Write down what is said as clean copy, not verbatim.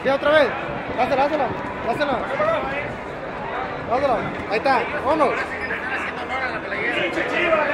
Sí, otra vez. Dáselo, dáselo. Dáselo. Dáselo. Ahí está. Vámonos. Están haciendo honor a la playera.